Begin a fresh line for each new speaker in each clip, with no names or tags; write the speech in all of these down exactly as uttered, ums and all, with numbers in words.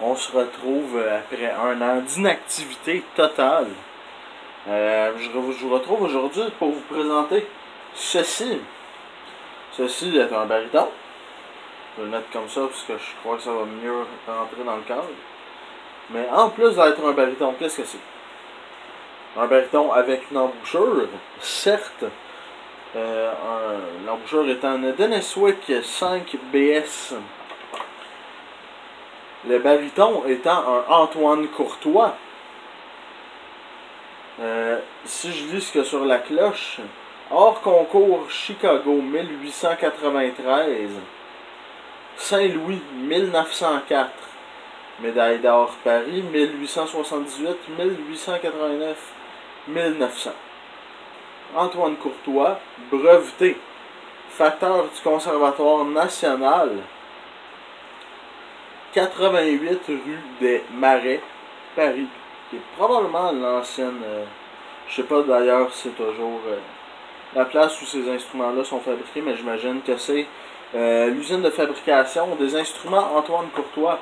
On se retrouve après un an d'inactivité totale. Euh, je vous retrouve aujourd'hui pour vous présenter ceci. Ceci est un baryton. Je vais le mettre comme ça parce que je crois que ça va mieux rentrer dans le cadre. Mais en plus d'être un baryton, qu'est-ce que c'est? Un baryton avec une embouchure, certes. Euh, L'embouchure est un Denniswick cinq B S. Le baryton étant un Antoine Courtois. Euh, si je lis ce qu'il y a sur la cloche, hors concours Chicago mille huit cent quatre-vingt-treize, Saint-Louis mille neuf cent quatre, médaille d'or Paris mille huit cent soixante-dix-huit, mille huit cent quatre-vingt-neuf, mille neuf cents. Antoine Courtois, breveté, facteur du Conservatoire national, quatre-vingt-huit rue des Marais, Paris, qui est probablement l'ancienne, euh, je sais pas d'ailleurs si c'est toujours euh, la place où ces instruments-là sont fabriqués, mais j'imagine que c'est euh, l'usine de fabrication des instruments Antoine Courtois.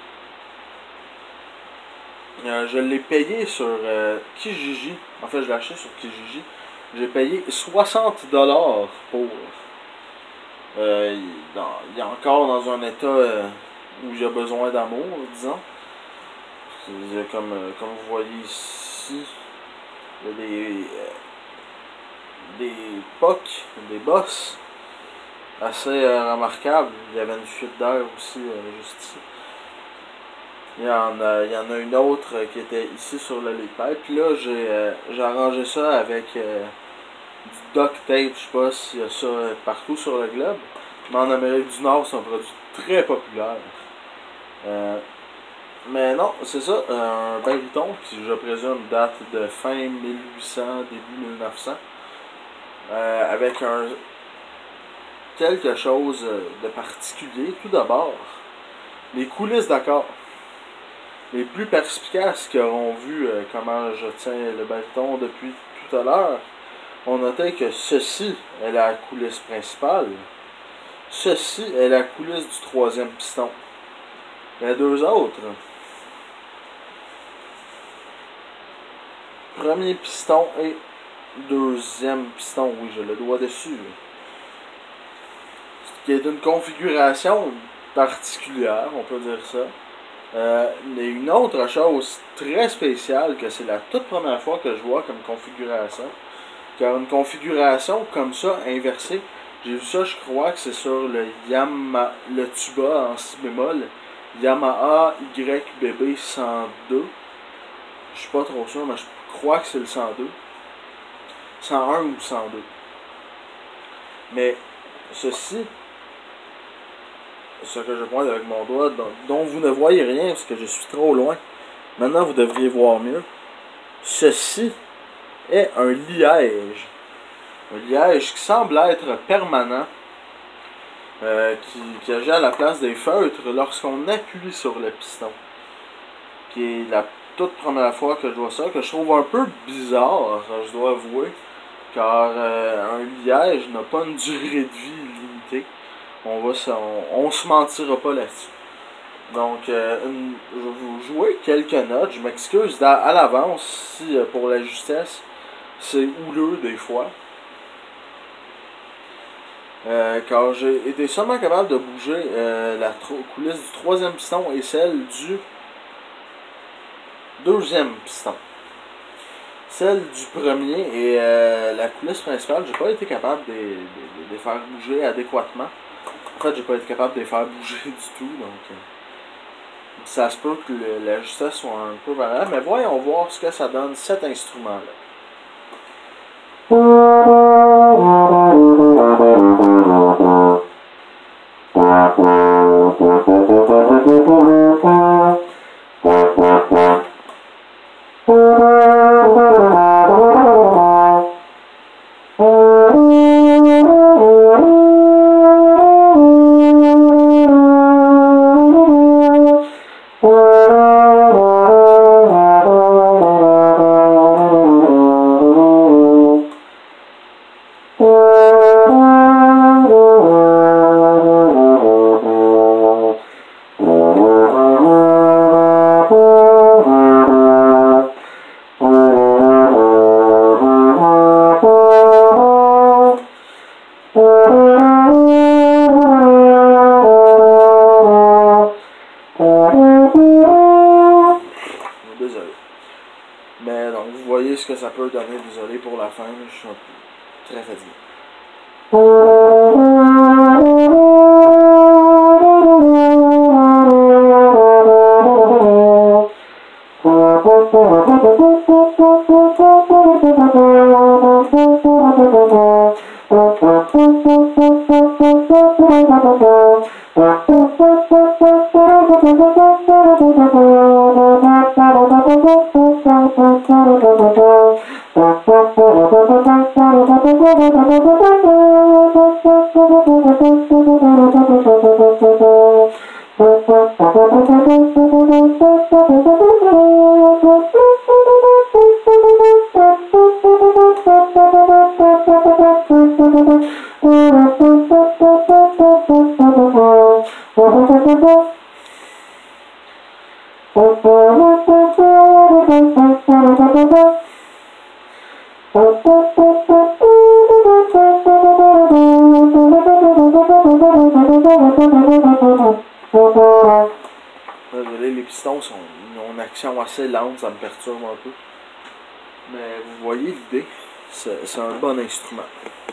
Euh, je l'ai payé sur euh, Kijiji, en fait je l'ai acheté sur Kijiji, j'ai payé soixante dollars pour. Euh, il, dans, il est encore dans un état euh, où il a besoin d'amour, disons. Comme, euh, comme vous voyez ici, il y a des, euh, des pocs, des bosses assez euh, remarquables. Il y avait une fuite d'air aussi, euh, juste ici. Il y, en a, il y en a une autre euh, qui était ici sur le lit. Puis là, j'ai euh, arrangé ça avec euh, du duct tape. Je sais pas s'il y a ça partout sur le globe. Mais en Amérique du Nord, c'est un produit très populaire. Euh, mais non, c'est ça, un baryton qui, je présume, date de fin mille huit cents, début mille neuf cents. Euh, avec un quelque chose de particulier. Tout d'abord, les coulisses d'accords. Les plus perspicaces qui auront vu euh, comment je tiens le baryton depuis tout à l'heure ont noté que ceci est la coulisse principale. Ceci est la coulisse du troisième piston. Les deux autres, premier piston et deuxième piston, oui, j'ai le doigt dessus. Ce qui est une configuration particulière, on peut dire ça. Euh, mais une autre chose très spéciale, que c'est la toute première fois que je vois comme configuration, car une configuration comme ça, inversée, j'ai vu ça, je crois que c'est sur le Yamaha, le tuba en si bémol, Yamaha Y B B cent deux. Je suis pas trop sûr, mais je crois que c'est le cent deux. cent un ou cent deux. Mais ceci, ce que je pointe avec mon doigt, dont, dont vous ne voyez rien parce que je suis trop loin. Maintenant, vous devriez voir mieux. Ceci est un liège. Un liège qui semble être permanent, euh, qui, qui agit à la place des feutres lorsqu'on appuie sur le piston. Qui est la toute première fois que je vois ça, que je trouve un peu bizarre, je dois avouer, car euh, un liège n'a pas une durée de vie limitée. On va se, on, on se mentira pas là-dessus. Donc, euh, une, je vais vous jouer quelques notes. Je m'excuse à l'avance si, euh, pour la justesse, c'est houleux des fois. Euh, car j'ai été seulement capable de bouger euh, la coulisse du troisième piston et celle du deuxième piston. Celle du premier et euh, la coulisse principale, j'ai pas été capable de, de, de, de faire bouger adéquatement. En fait, j'ai pas été capable de les faire bouger du tout, donc euh, ça se peut que le, la justesse soit un peu variable, mais voyons voir ce que ça donne cet instrument-là. que ça peut donner. Désolé pour la fin, je suis un peu très fatigué. Désolé, les pistons sont, ils ont une action assez lente, ça me perturbe un peu. Mais vous voyez l'idée, c'est un bon instrument.